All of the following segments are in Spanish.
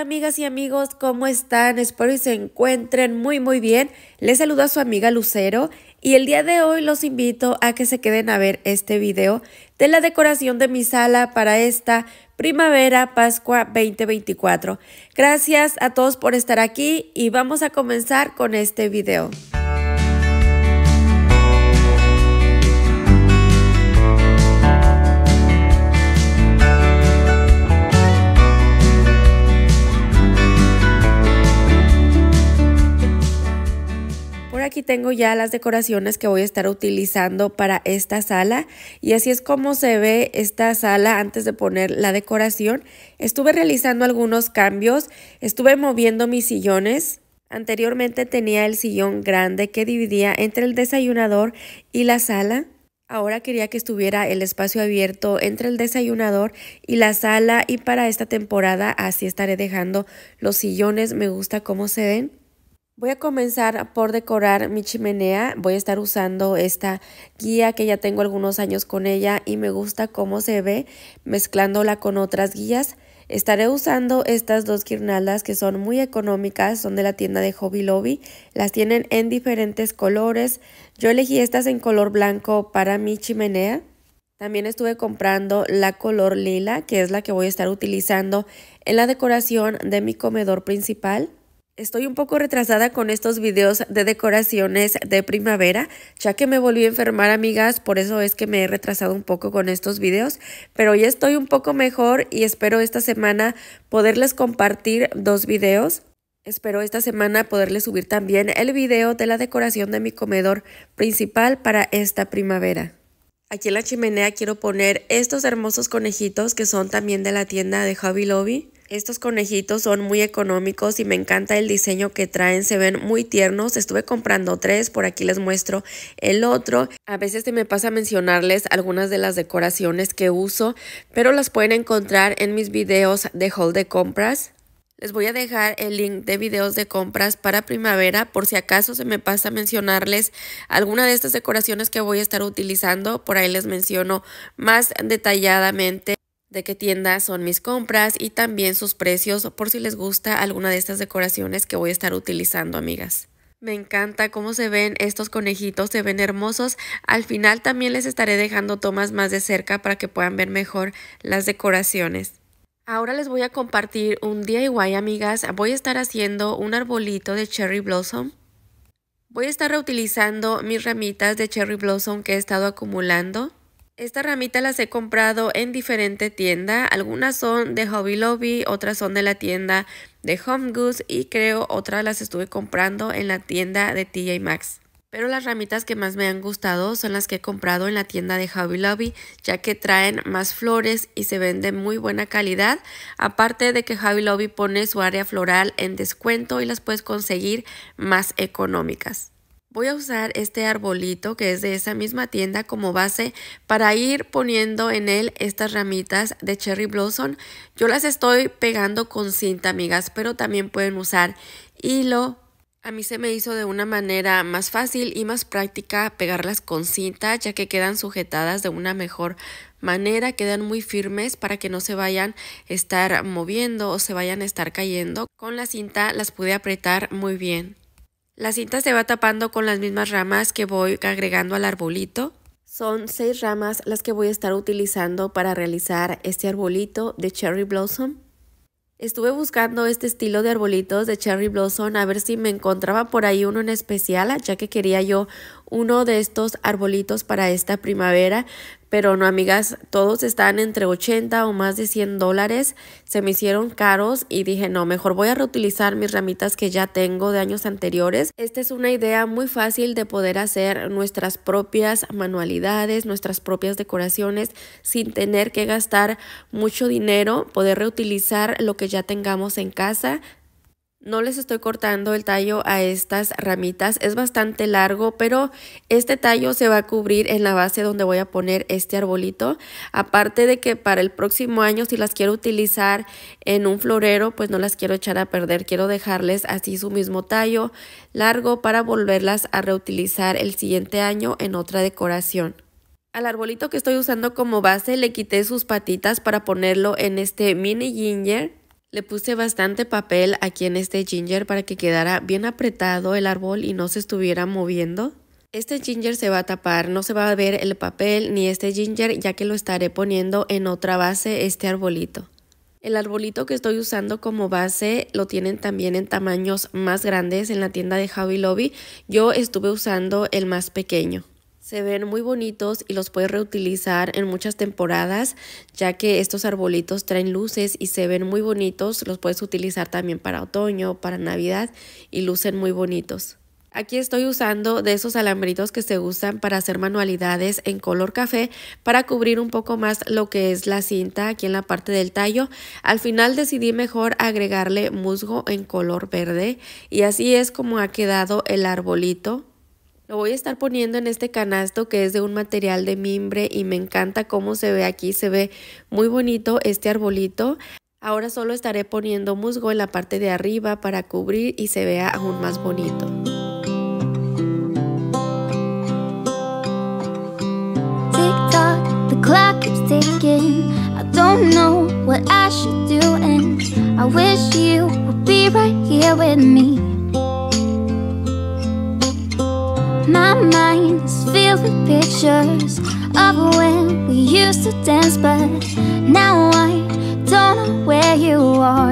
amigas y amigos, ¿cómo están? Espero que se encuentren muy bien. Les saluda a su amiga Lucero y el día de hoy los invito a que se queden a ver este video de la decoración de mi sala para esta primavera Pascua 2024. Gracias a todos por estar aquí y vamos a comenzar con este video. Aquí tengo ya las decoraciones que voy a estar utilizando para esta sala y así es como se ve esta sala antes de poner la decoración. Estuve realizando algunos cambios, estuve moviendo mis sillones. Anteriormente tenía el sillón grande que dividía entre el desayunador y la sala. Ahora quería que estuviera el espacio abierto entre el desayunador y la sala y para esta temporada así estaré dejando los sillones. Me gusta cómo se ven. Voy a comenzar por decorar mi chimenea. Voy a estar usando esta guía que ya tengo algunos años con ella y me gusta cómo se ve mezclándola con otras guías. Estaré usando estas dos guirnaldas que son muy económicas, son de la tienda de Hobby Lobby. Las tienen en diferentes colores. Yo elegí estas en color blanco para mi chimenea. También estuve comprando la color lila, que es la que voy a estar utilizando en la decoración de mi comedor principal. Estoy un poco retrasada con estos videos de decoraciones de primavera, ya que me volví a enfermar, amigas, por eso es que me he retrasado un poco con estos videos, pero ya estoy un poco mejor y espero esta semana poderles compartir dos videos. Espero esta semana poderles subir también el video de la decoración de mi comedor principal para esta primavera. Aquí en la chimenea quiero poner estos hermosos conejitos que son también de la tienda de Hobby Lobby. Estos conejitos son muy económicos y me encanta el diseño que traen, se ven muy tiernos. Estuve comprando 3, por aquí les muestro el otro. A veces se me pasa mencionarles algunas de las decoraciones que uso, pero las pueden encontrar en mis videos de haul de compras. Les voy a dejar el link de videos de compras para primavera por si acaso se me pasa mencionarles alguna de estas decoraciones que voy a estar utilizando. Por ahí les menciono más detalladamente de qué tiendas son mis compras y también sus precios por si les gusta alguna de estas decoraciones que voy a estar utilizando, amigas. Me encanta cómo se ven estos conejitos, se ven hermosos. Al final también les estaré dejando tomas más de cerca para que puedan ver mejor las decoraciones. Ahora les voy a compartir un DIY, amigas. Voy a estar haciendo un arbolito de Cherry Blossom. Voy a estar reutilizando mis ramitas de Cherry Blossom que he estado acumulando. Estas ramitas las he comprado en diferente tienda, algunas son de Hobby Lobby, otras son de la tienda de Home Goods y creo otras las estuve comprando en la tienda de TJ Maxx. Pero las ramitas que más me han gustado son las que he comprado en la tienda de Hobby Lobby, ya que traen más flores y se ven de muy buena calidad. Aparte de que Hobby Lobby pone su área floral en descuento y las puedes conseguir más económicas. Voy a usar este arbolito que es de esa misma tienda como base para ir poniendo en él estas ramitas de Cherry Blossom. Yo las estoy pegando con cinta, amigas, pero también pueden usar hilo. A mí se me hizo de una manera más fácil y más práctica pegarlas con cinta, ya que quedan sujetadas de una mejor manera, quedan muy firmes para que no se vayan a estar moviendo o se vayan a estar cayendo. Con la cinta las pude apretar muy bien. La cinta se va tapando con las mismas ramas que voy agregando al arbolito. Son 6 ramas las que voy a estar utilizando para realizar este arbolito de Cherry Blossom. Estuve buscando este estilo de arbolitos de Cherry Blossom a ver si me encontraba por ahí uno en especial, ya que quería yo uno de estos arbolitos para esta primavera. Pero no, amigas, todos están entre 80 o más de $100. Se me hicieron caros y dije, no, mejor voy a reutilizar mis ramitas que ya tengo de años anteriores. Esta es una idea muy fácil de poder hacer nuestras propias manualidades, nuestras propias decoraciones sin tener que gastar mucho dinero, poder reutilizar lo que ya tengamos en casa. No les estoy cortando el tallo a estas ramitas, es bastante largo, pero este tallo se va a cubrir en la base donde voy a poner este arbolito. Aparte de que para el próximo año, si las quiero utilizar en un florero, pues no las quiero echar a perder. Quiero dejarles así su mismo tallo largo para volverlas a reutilizar el siguiente año en otra decoración. Al arbolito que estoy usando como base le quité sus patitas para ponerlo en este mini ginger. Le puse bastante papel aquí en este ginger para que quedara bien apretado el árbol y no se estuviera moviendo. Este ginger se va a tapar, no se va a ver el papel ni este ginger, ya que lo estaré poniendo en otra base, este arbolito. El arbolito que estoy usando como base lo tienen también en tamaños más grandes en la tienda de Hobby Lobby. Yo estuve usando el más pequeño. Se ven muy bonitos y los puedes reutilizar en muchas temporadas, ya que estos arbolitos traen luces y se ven muy bonitos. Los puedes utilizar también para otoño, para Navidad y lucen muy bonitos. Aquí estoy usando de esos alambritos que se usan para hacer manualidades en color café para cubrir un poco más lo que es la cinta aquí en la parte del tallo. Al final decidí mejor agregarle musgo en color verde y así es como ha quedado el arbolito. Lo voy a estar poniendo en este canasto que es de un material de mimbre y me encanta cómo se ve aquí, se ve muy bonito este arbolito. Ahora solo estaré poniendo musgo en la parte de arriba para cubrir y se vea aún más bonito. Tick-tock, the clock keeps ticking. I don't know what I should do and I wish you would be right here with me. My mind is filled with pictures of when we used to dance, but now I don't know where you are.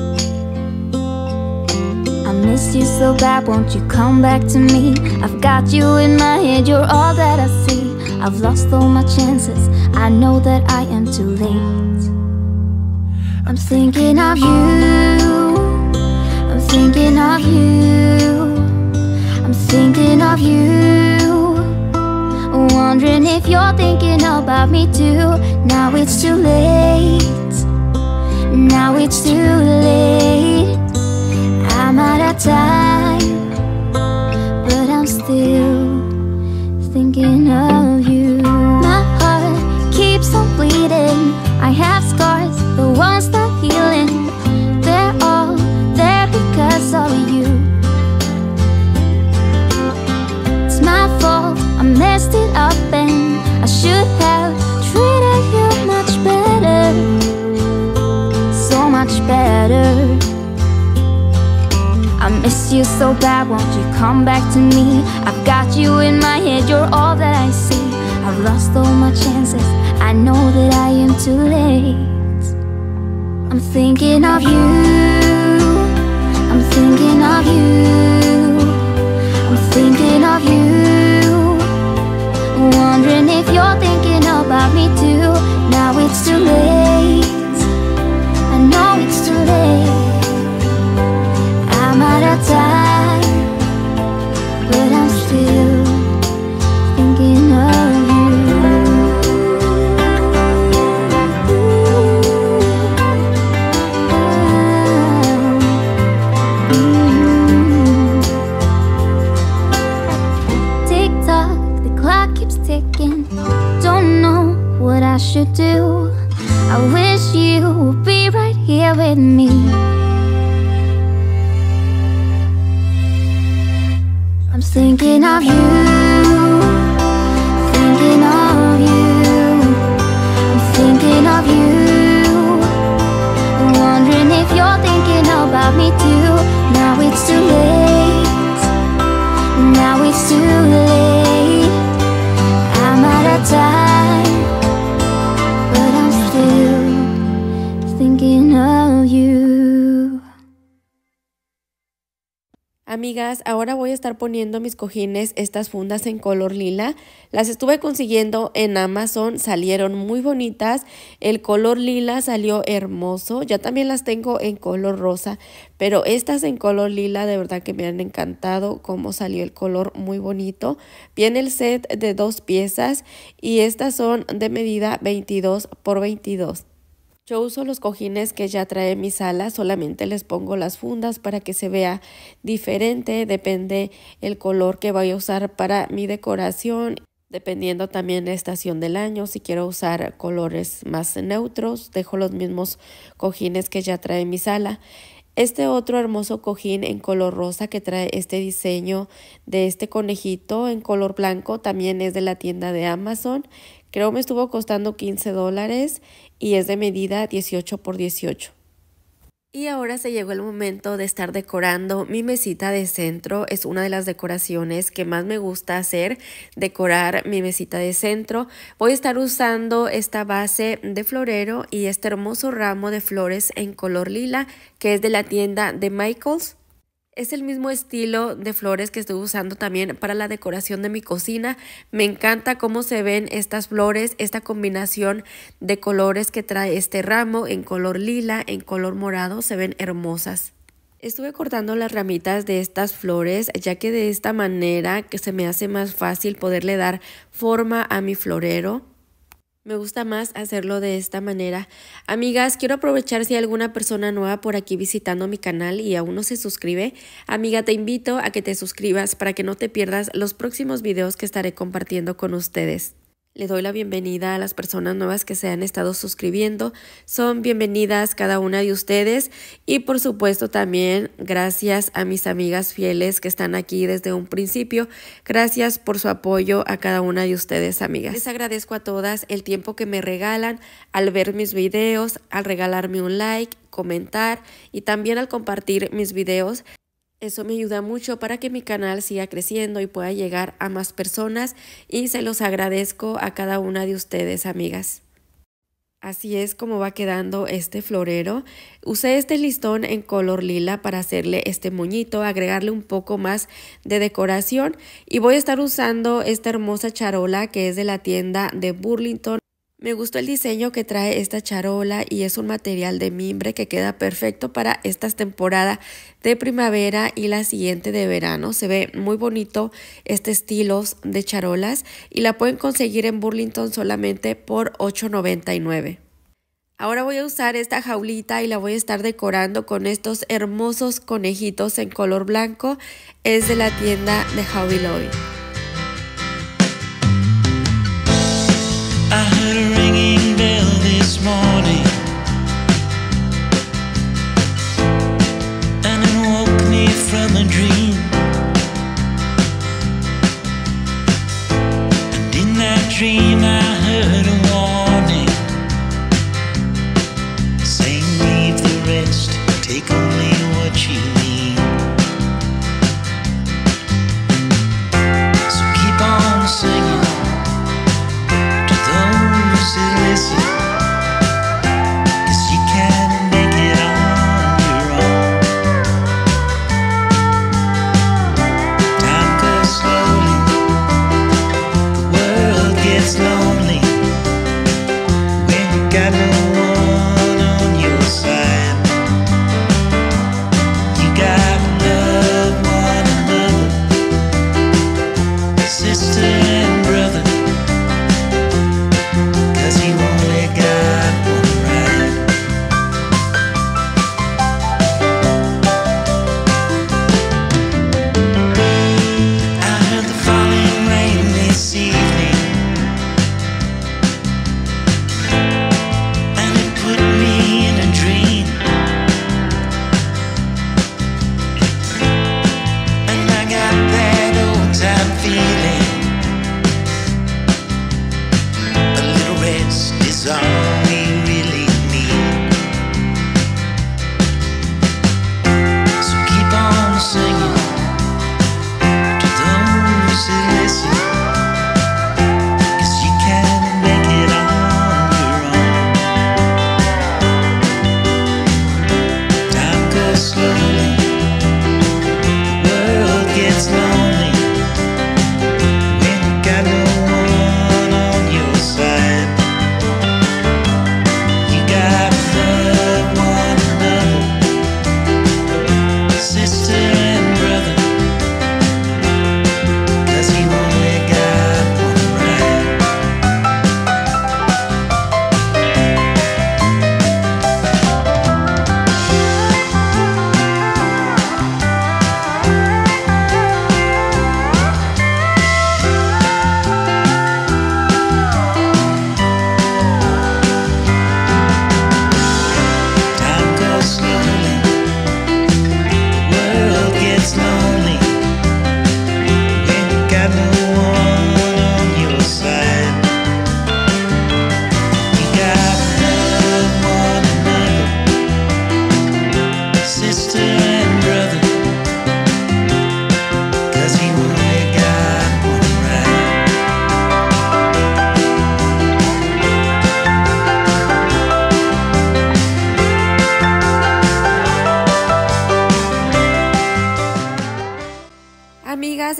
I miss you so bad, won't you come back to me? I've got you in my head, you're all that I see. I've lost all my chances, I know that I am too late. I'm thinking of you, I'm thinking of you, I'm thinking of you, wondering if you're thinking about me too. Now it's too late, now it's too late. I'm out of time, but I'm still thinking of you. My heart keeps on bleeding, I have scars, the ones not healing. They're all there because of you. My fault, I messed it up and I should have treated you much better, so much better. I miss you so bad, won't you come back to me? I've got you in my head, you're all that I see. I've lost all my chances, I know that I am too late. I'm thinking of you, I'm thinking of you, I'm thinking of you, wondering if you're thinking about me too. Now it's too late, I know it's too late. I'm out of time, but I'm still thinking of you. Tick-tock, the clock keeps ticking. Don't know what I should do. I wish you would be right here with me. I'm thinking of you, thinking of you, I'm thinking of you, wondering if you're thinking about me too. Now it's too late, now it's too late. I'm out of time, but I'm still thinking of you. Amigas, ahora voy a estar poniendo mis cojines, estas fundas en color lila. Las estuve consiguiendo en Amazon, salieron muy bonitas. El color lila salió hermoso. Ya también las tengo en color rosa, pero estas en color lila de verdad que me han encantado cómo salió el color, muy bonito. Viene el set de 2 piezas y estas son de medida 22 por 22. Yo uso los cojines que ya trae mi sala, solamente les pongo las fundas para que se vea diferente, depende el color que vaya a usar para mi decoración, dependiendo también la estación del año. Si quiero usar colores más neutros, dejo los mismos cojines que ya trae mi sala. Este otro hermoso cojín en color rosa que trae este diseño de este conejito en color blanco también es de la tienda de Amazon. Creo me estuvo costando $15 y es de medida 18 por 18. Y ahora se llegó el momento de estar decorando mi mesita de centro. Es una de las decoraciones que más me gusta hacer, decorar mi mesita de centro. Voy a estar usando esta base de florero y este hermoso ramo de flores en color lila, que es de la tienda de Michaels. Es el mismo estilo de flores que estoy usando también para la decoración de mi cocina. Me encanta cómo se ven estas flores, esta combinación de colores que trae este ramo en color lila, en color morado, se ven hermosas. Estuve cortando las ramitas de estas flores, ya que de esta manera que se me hace más fácil poderle dar forma a mi florero. Me gusta más hacerlo de esta manera. Amigas, quiero aprovechar si hay alguna persona nueva por aquí visitando mi canal y aún no se suscribe. Amiga, te invito a que te suscribas para que no te pierdas los próximos videos que estaré compartiendo con ustedes. Le doy la bienvenida a las personas nuevas que se han estado suscribiendo. Son bienvenidas cada una de ustedes y por supuesto también gracias a mis amigas fieles que están aquí desde un principio. Gracias por su apoyo a cada una de ustedes, amigas. Les agradezco a todas el tiempo que me regalan al ver mis videos, al regalarme un like, comentar y también al compartir mis videos. Eso me ayuda mucho para que mi canal siga creciendo y pueda llegar a más personas y se los agradezco a cada una de ustedes, amigas. Así es como va quedando este florero. Usé este listón en color lila para hacerle este moñito, agregarle un poco más de decoración y voy a estar usando esta hermosa charola que es de la tienda de Burlington. Me gustó el diseño que trae esta charola y es un material de mimbre que queda perfecto para esta temporada de primavera y la siguiente de verano. Se ve muy bonito este estilo de charolas y la pueden conseguir en Burlington solamente por $8.99. Ahora voy a usar esta jaulita y la voy a estar decorando con estos hermosos conejitos en color blanco. Es de la tienda de Hobby Lobby. I heard a ringing bell this morning, and it woke me from a dream. And in that dream I heard a warning, saying leave the rest, take only what you need. So keep on singing listen, 'cause you can make it on your own. Time goes slowly, the world gets lonely when you got no one on your side. You gotta love one another, sister and brother.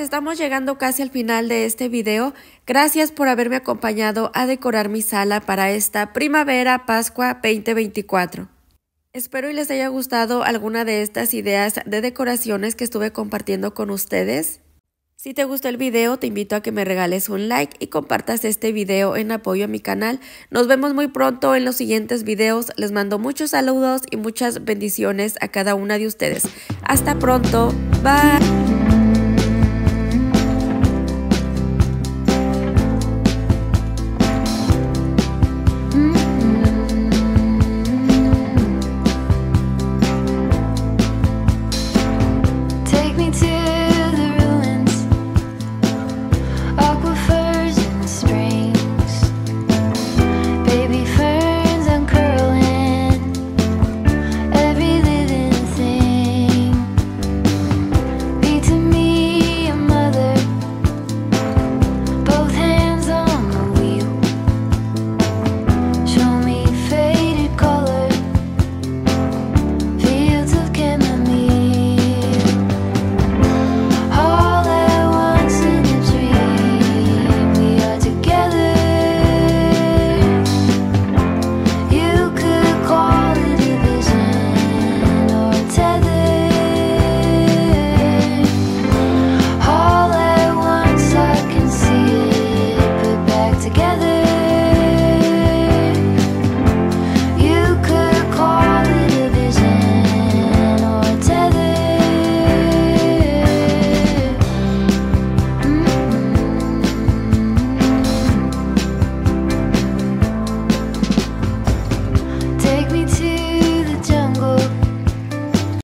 estamos llegando casi al final de este video. Gracias por haberme acompañado a decorar mi sala para esta primavera Pascua 2024. Espero y les haya gustado alguna de estas ideas de decoraciones que estuve compartiendo con ustedes. Si te gustó el video, te invito a que me regales un like y compartas este video en apoyo a mi canal. Nos vemos muy pronto en los siguientes videos. Les mando muchos saludos y muchas bendiciones a cada una de ustedes. Hasta pronto. Bye.